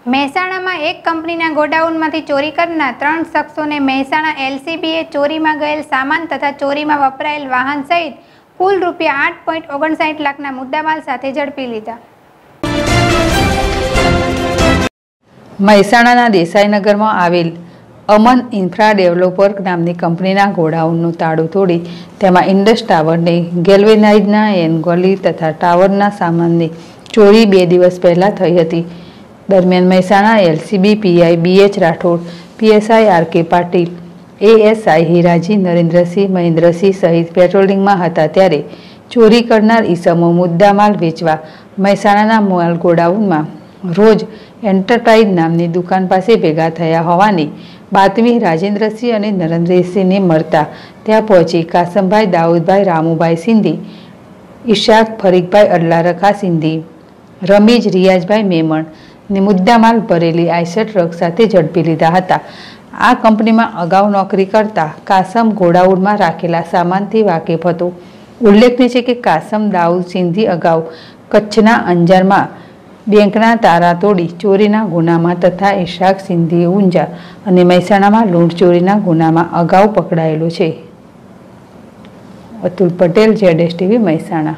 મહેસાણામાં એક કંપનીના ગોડાઉનમાંથી ચોરી કરનાર 3 શખ્સોને મહેસાણા એલસીબીએ ચોરીમાં ગયેલ સામાન તથા ચોરીમાં વપરાયેલ વાહન સહિત કુલ ₹8.59 લાખના મુદ્દામાલ સાથે ઝડપી લીધા. મહેસાણાના દેસાઈનગરમાં આવેલ અમન ઇન્ફ્રા ડેવલપર નામની કંપનીના ગોડાઉનનું તાળું તોડી તેમાં ઇન્ડસ ટાવરની ગેલ્વેનાઇઝના એન્ગોલી તથા ટાવરના સામાનની ચોરી 2 દિવસ પહેલાં થઈ હતી. દરમિયાન Mehsana LCB PI BH Rathod, PSI RK Patil, ASI Hiraji Narendrasinh Mahendrasinh સહિત પેટ્રોલિંગમાં હતા ત્યારે ચોરી કરનાર ઈસમો મુદ્દામાલ વેચવા મહેસાણાના માલ ગોડાઉનમાં રોજ એન્ટરપ્રાઇઝ નામની દુકાન પાસે ભેગા થયા હોવાની બાતમી રાજેન્દ્રસિંહ અને નરેન્દ્રસિંહને મળતા ત્યાં પહોંચી કાસમભાઈ દાઉદભાઈ રામુભાઈ સિંધી, ઈશાક ફરીકભાઈ અલ્લારખા સિંધી, રમીજ રિયાજભાઈ મેમણ ને મુદ્દામાલ ભરેલી આઈસર ટ્રક સાથે ઝડપી લીધા હતા. આ કંપનીમાં અગાઉ નોકરી કરતા કાસમ ગોડાઉનમાં રાખેલા સામાનથી વાકેફ હતો. ઉલ્લેખનીય છે કે કાસમ દાઉદ સિંધી અગાઉ કચ્છના અંજારમાં બેંકના તારા તોડી ચોરીના ગુનામાં તથા ઈશાક સિંધી ઊંઝા અને મહેસાણામાં લૂંટ ચોરીના ગુનામાં અગાઉ પકડાયેલો છે. Atul Patel, ZSTV Mehsana.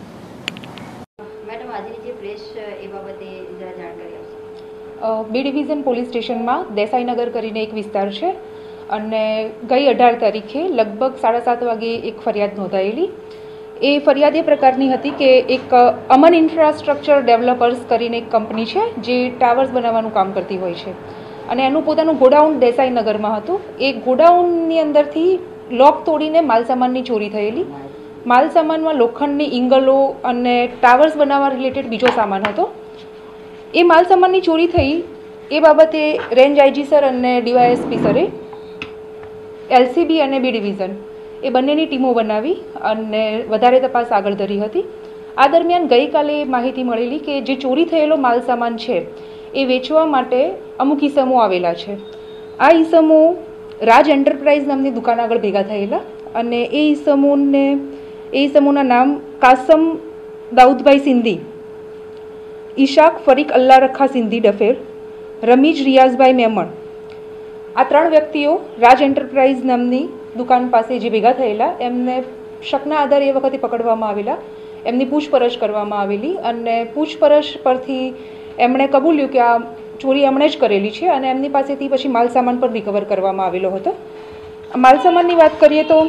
B division police સ્ટેશનમાં દેસાઈનગર કરીને એક વિસ્તાર છે અને ગઈ 18 તારીખે લગભગ 7:30 વાગે એક ફરિયાદ નોંધાયેલી. એ ફરિયાદ એ પ્રકારની હતી કે એક અમન ઇન્ફ્રાસ્ટ્રક્ચર ડેવલપર્સ કરીને એક કંપની છે જે ટાવર્સ બનાવવાનું કામ કરતી હોય છે અને એનું પોતાનું ગોડાઉન દેસાઈનગરમાં હતું. એ ગોડાઉનની અંદરથી લોક તોડીને માલસામાનની ચોરી થયેલી. માલસામાનમાં લોખંડની ઇંગલો અને ટાવર્સ બનાવવા રિલેટેડ બીજો સામાન હતો. એ માલસામાનની ચોરી થઈ એ બાબતે રેન્જ IG સર અને DYSP સરે એલસીબી અને બી ડિવિઝન એ બંનેની ટીમો બનાવી અને વધારે તપાસ આગળ ધરી હતી. આ દરમિયાન ગઈકાલે માહિતી મળેલી કે જે ચોરી થયેલો માલસામાન છે એ વેચવા માટે અમુક ઈસમો આવેલા છે. આ ઈસમો રાજ એન્ટરપ્રાઇઝ નામની દુકાન આગળ ભેગા થયેલા અને એ ઈસમોના નામ કાસમ દાઉદભાઈ સિંધી, ઈશાક ફરીક અલ્લારખા સિંધી ડફેર, રમીજ રિયાઝભાઈ મેમણ, આ 3 વ્યક્તિઓ રાજ એન્ટરપ્રાઇઝ નામની દુકાન પાસે જે ભેગા થયેલા એમને શકના આધારે એ વખતે પકડવામાં આવેલા. એમની પૂછપરછ કરવામાં આવેલી અને પૂછપરછ પરથી એમણે કબૂલ્યું કે આ ચોરી એમણે જ કરેલી છે અને એમની પાસેથી પછી માલસામાન પણ રિકવર કરવામાં આવેલો હતો. માલસામાનની વાત કરીએ તો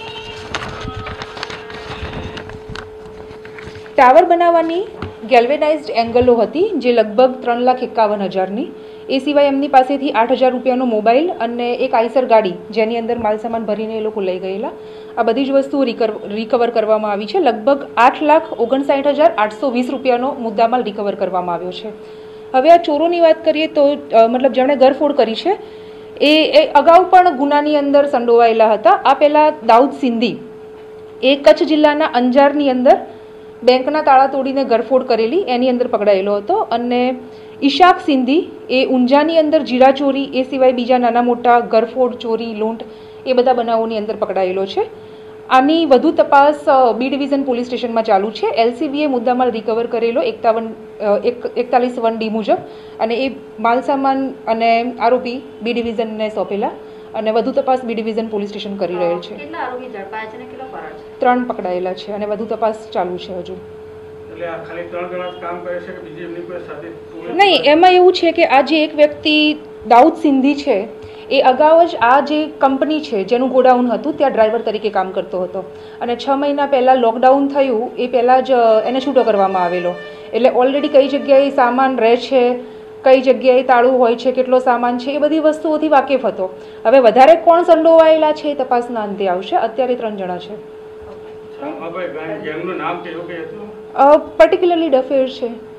ટાવર બનાવવાની ગેલ્વેનાઇઝડ એંગલો હતી જે લગભગ 3,51,000ની. એ સિવાય એમની પાસેથી 8,000 રૂપિયાનો મોબાઈલ અને એક આઈસર ગાડી જેની અંદર માલસામાન ભરીને એ લોકો લઈ ગયેલા. આ બધી જ વસ્તુઓ રિકવર કરવામાં આવી છે. લગભગ 8,59,820 રૂપિયાનો મુદ્દામાલ રિકવર કરવામાં આવ્યો છે. હવે આ ચોરોની વાત કરીએ તો મતલબ જેમણે ઘરફોડ કરી છે એ અગાઉ પણ ગુનાની અંદર સંડોવાયેલા હતા. આ પહેલાં દાઉદ સિંધી એ કચ્છ જિલ્લાના અંજારની અંદર બેંકના તાળા તોડીને ઘરફોડ કરેલી એની અંદર પકડાયેલો હતો અને ઈશાક સિંધી એ ઊંઝાની અંદર જીરા ચોરી એ સિવાય બીજા નાના મોટા ઘરફોડ, ચોરી, લૂંટ એ બધા બનાવોની અંદર પકડાયેલો છે. આની વધુ તપાસ બી ડિવિઝન પોલીસ સ્ટેશનમાં ચાલુ છે. એલસીબીએ મુદ્દામાલ રિકવર કરેલો 41(1)D મુજબ અને એ માલસામાન અને આરોપી બી ડિવિઝનને સોંપેલા અને વધુ તપાસ બી ડિવિઝન પોલીસ સ્ટેશન કરી રહેલ છે. 3 પકડાયેલા છે અને વધુ તપાસ ચાલુ છે હજુ. નહીં, એમાં એવું છે કે આ જે એક વ્યક્તિ દાઉદ સિંધી છે એ અગાઉ જ આ જે કંપની છે જેનું ગોડાઉન હતું ત્યાં ડ્રાઈવર તરીકે કામ કરતો હતો અને 6 મહિના પહેલાં લોકડાઉન થયું એ પહેલાં જ એને છૂટો કરવામાં આવેલો. એટલે ઓલરેડી કઈ જગ્યાએ સામાન રહે છે, કઈ જગ્યાએ તાળું હોય છે, કેટલો સામાન છે એ બધી વસ્તુઓથી વાકેફ હતો. હવે વધારે કોણ સંડોવાયેલા છે એ તપાસના અંતે આવશે. અત્યારે 3 જણા છે. પર્ટિક્યુલરલી ડફેર છે.